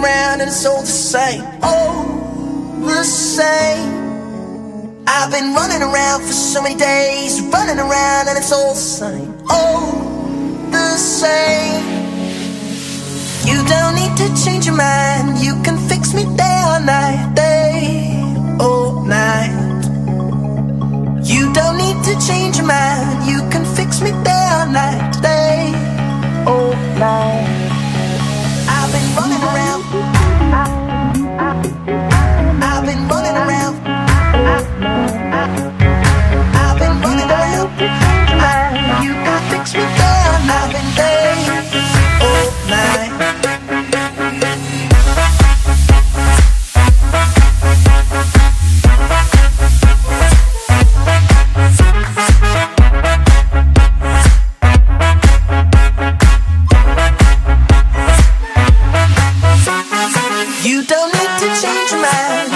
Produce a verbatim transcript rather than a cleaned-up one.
around and it's all the same, all the same. I've been running around for so many days, running around and it's all the same, all the same. You don't need to change your mind, you can fix me day or night, day or night. You don't need to change your mind, you can fix me day or night, day or night. I've been running around, I've been running around, I've been running around. You can fix me day or night, I've been day or night. You don't need to change your mind.